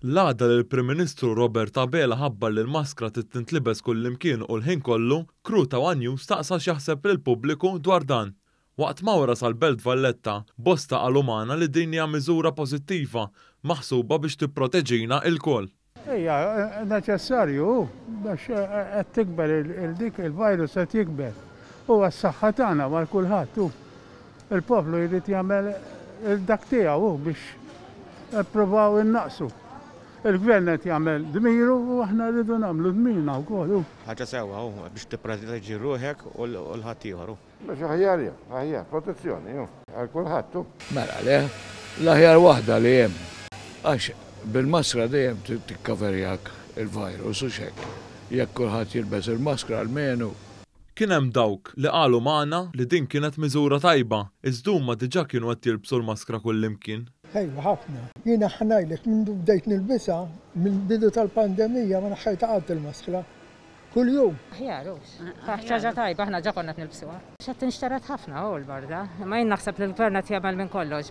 L-għada li l-Prim Ministru Robert Abela ħabbar li l-maskra tintlibes kullimkien u l-ħin kollu, Kru ta' One News staqsa x'jaħseb lill-pubbliku dwar dan. Waqt ma wara sal-Belt Valletta, bosta qalumana li din hija miżura pożittiva maħsuba biex tipproteġina l-koll. Ejja, neċessarju biex qed tikber dik il-virus qed jikber. Huwa s-saħħa tagħna mal kulħadd. Il-poplu jrid jagħmel dak tiegħu biex ippruvaw innaqsu. Il-gvern qed jagħmel dmiru u aħna rridu nagħmlu dmirna wkoll. Ħaġa sewwa biex tipproteġi ruħek u l-ħadd ieħor. Biex aħjar, protezzjoni għal kulħadd. Mela le, l-aħjar waħda li hemm. Għax bil-maskra dejjem tikkaverjak il-virus u xek. Jekk kulħadd jilbes il-maskra almenu. Kien hemm dawk li qalu magħna li din kienet miżura tajba, iżda huma diġà kienu qed jilbsu l-maskra kullimkien. Ejwa ħafna. Jiena ħnajlek minn bdejt nilbisha minn bidu tal-pandemija ma naħħajt għadd il-maskra. Kull jum. Ħjarux. Ħaġa tajba aħna ġa konna nilbsuha. X'qed tinxtarat ħafna hu l-barda. Ma jien naħseb li l-gvern qed jagħmel minn kollox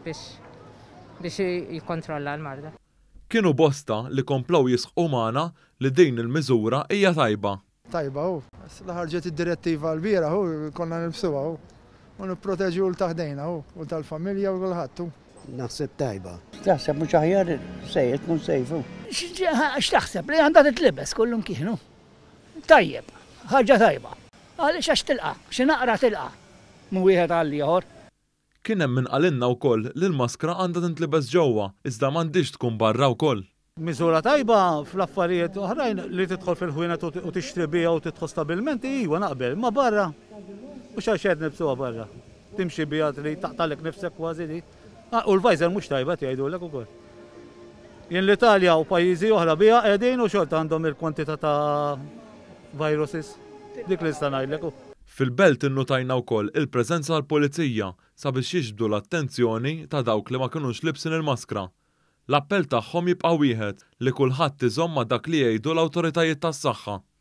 biex jikkontrolla l-marda. Kienu bosta li komplow jisħqu magħna li din il-miżura hija tajba. Tajba hu. Ħarġet id-direttiva l-bira hu konna nilbsuha hu. U nipproteġu l-taħdejna hu u tal-familja u l-ħadd. Naħseb tajba. Taħseb mhux aħjar sejjed tkun sejfu. X'taħseb li għandha titlibes kullum kienu. Tajjeb, ħaġa tajba. Għaliex għax tilqa', xi naqra tilqa'. Mu wieħed għal ieħor. Kien hemm min qalinna wkoll li l-maskra għandha tintlibes ġewwa, iżda m'għandix tkun barra wkoll. Miżura tajba fl-affarijiet oħrajn li tidħol fil-ħwienet u tixtri biha u tidħol stabilment, iwa naqbel, ma barra. Mhux għax qed nibsuha barra. Timxi biha li taqtalek nifsek kważi li. U l-Pfizer mhux tajba tgħidulek ukoll. Jien l-Italja u pajjiżi oħra biha qegħdin u xorta għandhom il-kwantità ta' viruses. Dik li nista' ngħidlek. Fil-belt innutajna wkoll il-preżenza tal-pulizija sabiex jiġbdu l-attenzjoni ta' dawk li ma kinux libsin il-maskra. L-appell tagħhom jibqa' wieħed li kulħadd iżomm ma' dak li jgħidu l-awtoritajiet tas-saħħa.